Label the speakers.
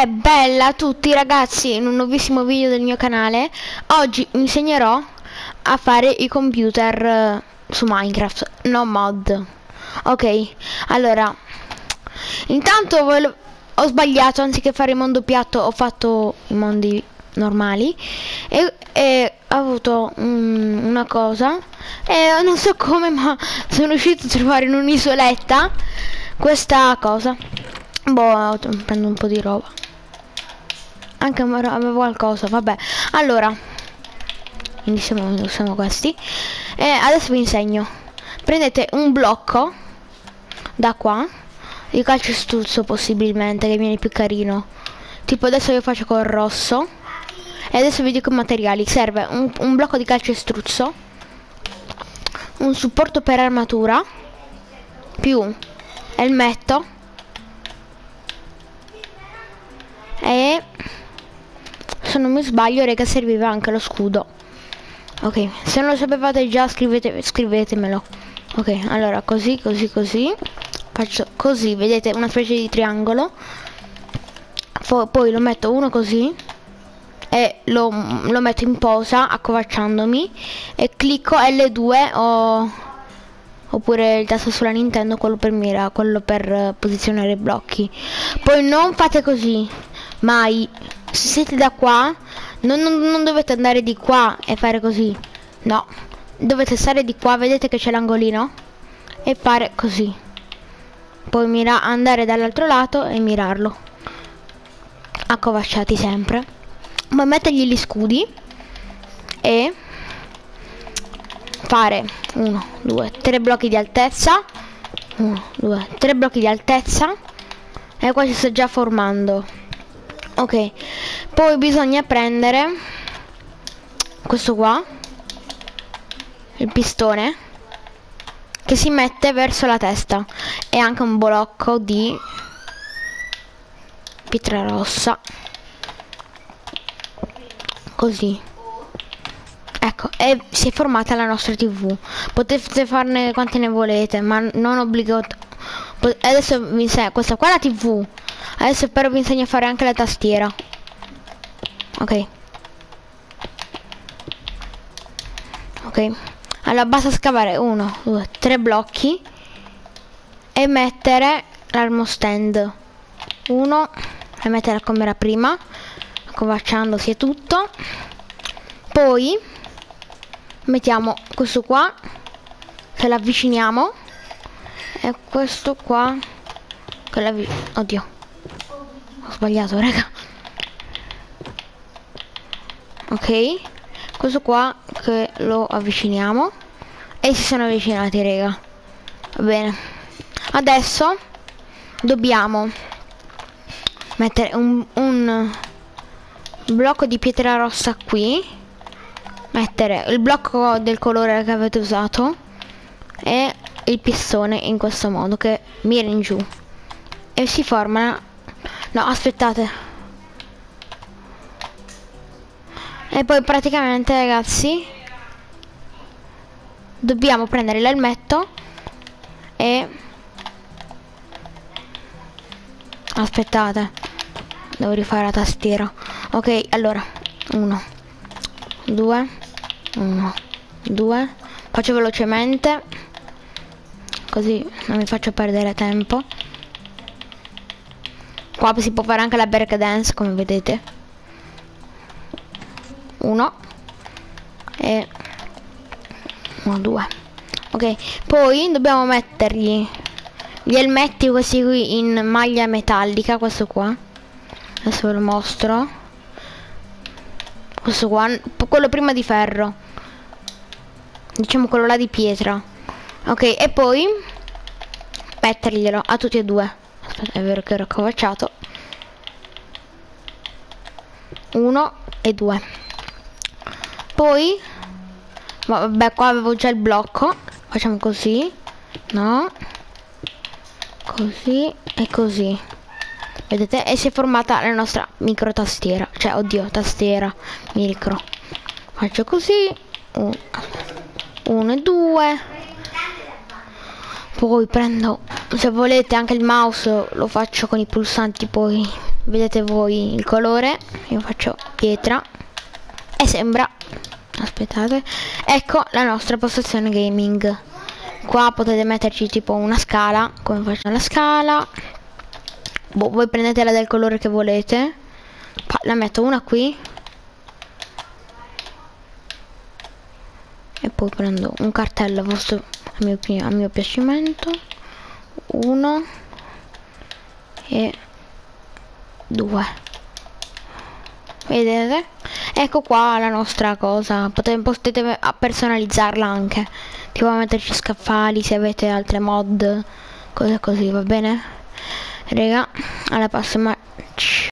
Speaker 1: Bella a tutti ragazzi, in un nuovissimo video del mio canale. Oggi vi insegnerò a fare i computer su Minecraft, no mod. Ok, allora, intanto ho sbagliato, anziché fare il mondo piatto ho fatto i mondi normali e ho avuto una cosa e non so come, ma sono riuscito a trovare in un'isoletta questa cosa. Boh, prendo un po' di roba. Anche avevo qualcosa, vabbè. Allora, usiamo questi. E adesso vi insegno. Prendete un blocco da qua, di calcestruzzo possibilmente, che viene più carino. Tipo adesso io faccio col rosso. E adesso vi dico i materiali. Serve un blocco di calcestruzzo, un supporto per armatura, più elmetto e, se non mi sbaglio, raga, serviva anche lo scudo. Ok, se non lo sapevate già scrivetemelo. Ok, allora così faccio così, vedete, una specie di triangolo. Poi lo metto uno così e lo metto in posa accovacciandomi e clicco L2 oppure il tasto sulla Nintendo, quello per mira, quello per posizionare i blocchi. Poi non fate così mai. Se siete da qua non dovete andare di qua e fare così, no, dovete stare di qua, vedete che c'è l'angolino, e fare così. Poi andare dall'altro lato e mirarlo, accovacciati sempre. Poi mettergli gli scudi e fare 1, 2, 3 blocchi di altezza, 1, 2, 3 blocchi di altezza, e qua si sta già formando. Ok, poi bisogna prendere questo qua, il pistone, che si mette verso la testa, e anche un blocco di pietra rossa, così. Ecco, e si è formata la nostra TV. Potete farne quante ne volete, ma non obbligato. Adesso vi insegno, questa qua è la TV. Adesso però vi insegno a fare anche la tastiera. Ok. Ok. Allora basta scavare 1, 2, 3 blocchi e mettere l'armo stand. Uno, e mettere come era prima, accovacciandosi e tutto. Poi mettiamo questo qua, che l'avviciniamo, e questo qua che oddio, ho sbagliato, raga. Ok, questo qua che lo avviciniamo, e si sono avvicinati, raga. Va bene, adesso dobbiamo mettere un blocco di pietra rossa qui, mettere il blocco del colore che avete usato e il pistone in questo modo, che mira in giù e si forma. No, aspettate. E poi praticamente, ragazzi, dobbiamo prendere l'elmetto e aspettate, devo rifare la tastiera. Ok, allora 1, 2, 1, 2, faccio velocemente così non mi faccio perdere tempo. Qua si può fare anche la break dance, come vedete. 1 e 1, 2. Ok, poi dobbiamo mettergli gli elmetti questi qui in maglia metallica, questo qua. Adesso ve lo mostro. Questo qua, quello prima di ferro, diciamo quello là di pietra. Ok, e poi metterglielo a tutti e due. Aspetta, è vero che ero accovacciato. 1 e 2. Poi vabbè, qua avevo già il blocco, facciamo così, no, così e così, vedete, e si è formata la nostra micro tastiera, cioè oddio, tastiera micro. Faccio così, 1 e 2. Poi prendo, se volete anche il mouse lo faccio con i pulsanti, poi vedete voi il colore, io faccio pietra e sembra, aspettate, ecco la nostra postazione gaming. Qua potete metterci tipo una scala, come faccio la scala, voi prendetela del colore che volete, la metto una qui e poi prendo un cartello a mio piacimento, 1 e 2, vedete? Ecco qua la nostra cosa, potete personalizzarla anche, tipo metterci scaffali se avete altre mod, cose così, va bene? Raga, alla prossima.